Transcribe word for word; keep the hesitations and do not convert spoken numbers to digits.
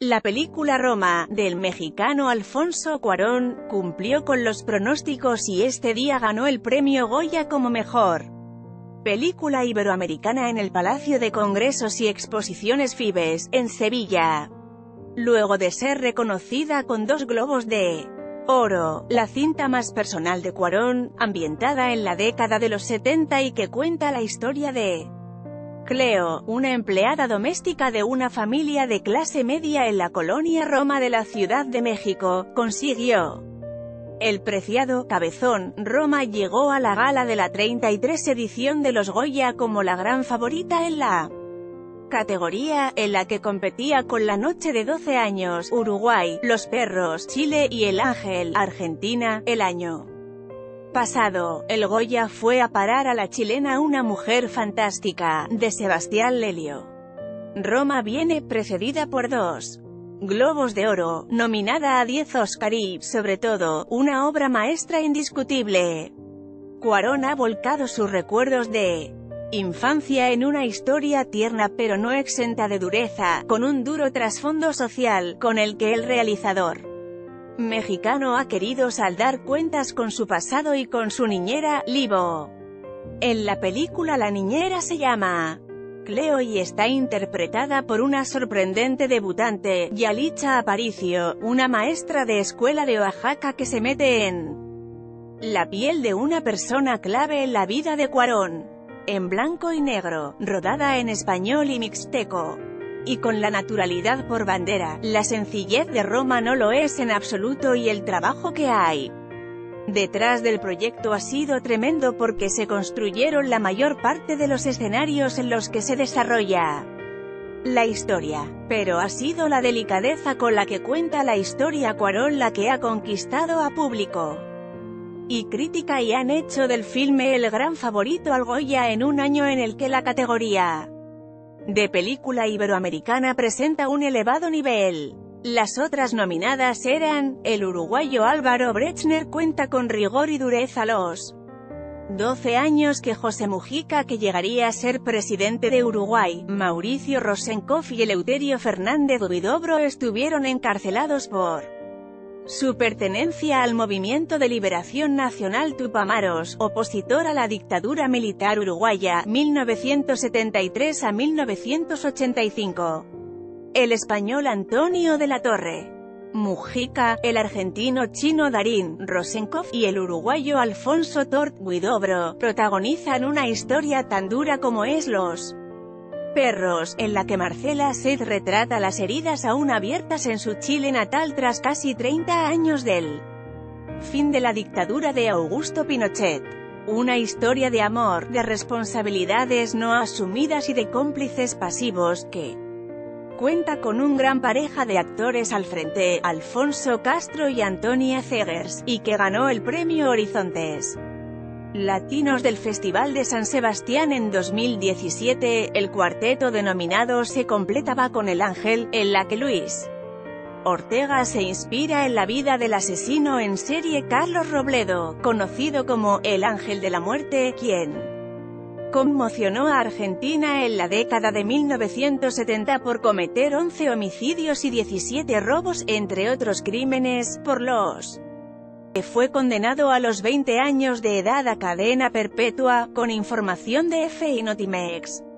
La película Roma, del mexicano Alfonso Cuarón, cumplió con los pronósticos y este día ganó el premio Goya como mejor película iberoamericana en el Palacio de Congresos y Exposiciones Fibes, en Sevilla. Luego de ser reconocida con dos Globos de Oro, la cinta más personal de Cuarón, ambientada en la década de los setenta y que cuenta la historia de Cleo, una empleada doméstica de una familia de clase media en la colonia Roma de la Ciudad de México, consiguió el preciado Cabezón. Roma llegó a la gala de la treinta y tres edición de los Goya como la gran favorita en la categoría, en la que competía con La noche de doce años, Uruguay, Los perros, Chile y El ángel, Argentina. El año pasado, el Goya fue a parar a la chilena Una mujer fantástica, de Sebastián Lelio. Roma viene precedida por dos Globos de Oro, nominada a diez Oscar y, sobre todo, una obra maestra indiscutible. Cuarón ha volcado sus recuerdos de infancia en una historia tierna pero no exenta de dureza, con un duro trasfondo social, con el que el realizador mexicano ha querido saldar cuentas con su pasado y con su niñera, Libo. En la película la niñera se llama Cleo y está interpretada por una sorprendente debutante, Yalitza Aparicio, una maestra de escuela de Oaxaca que se mete en la piel de una persona clave en la vida de Cuarón. En blanco y negro, rodada en español y mixteco, y con la naturalidad por bandera, la sencillez de Roma no lo es en absoluto y el trabajo que hay detrás del proyecto ha sido tremendo porque se construyeron la mayor parte de los escenarios en los que se desarrolla la historia, pero ha sido la delicadeza con la que cuenta la historia Cuarón la que ha conquistado a público y crítica y han hecho del filme el gran favorito al Goya en un año en el que la categoría de película iberoamericana presenta un elevado nivel. Las otras nominadas eran, el uruguayo Álvaro Brechner cuenta con rigor y dureza los doce años que José Mujica que llegaría a ser presidente de Uruguay, Mauricio Rosenkopf y Eleuterio Fernández Huidobro estuvieron encarcelados por su pertenencia al Movimiento de Liberación Nacional Tupamaros, opositor a la dictadura militar uruguaya, mil novecientos setenta y tres a mil novecientos ochenta y cinco. El español Antonio de la Torre Mujica, el argentino Chino Darín Rosenkopf y el uruguayo Alfonso Tort Huidobro protagonizan una historia tan dura como es Los perros, en la que Marcela Sed retrata las heridas aún abiertas en su Chile natal tras casi treinta años del fin de la dictadura de Augusto Pinochet. Una historia de amor, de responsabilidades no asumidas y de cómplices pasivos, que cuenta con un gran pareja de actores al frente, Alfonso Castro y Antonia Zegers, y que ganó el premio Horizontes Latinos del Festival de San Sebastián en dos mil diecisiete. El cuarteto de nominados se completaba con El ángel, en la que Luis Ortega se inspira en la vida del asesino en serie Carlos Robledo, conocido como El ángel de la muerte, quien conmocionó a Argentina en la década de mil novecientos setenta por cometer once homicidios y diecisiete robos, entre otros crímenes, por los que fue condenado a los veinte años de edad a cadena perpetua, con información de F y Notimex.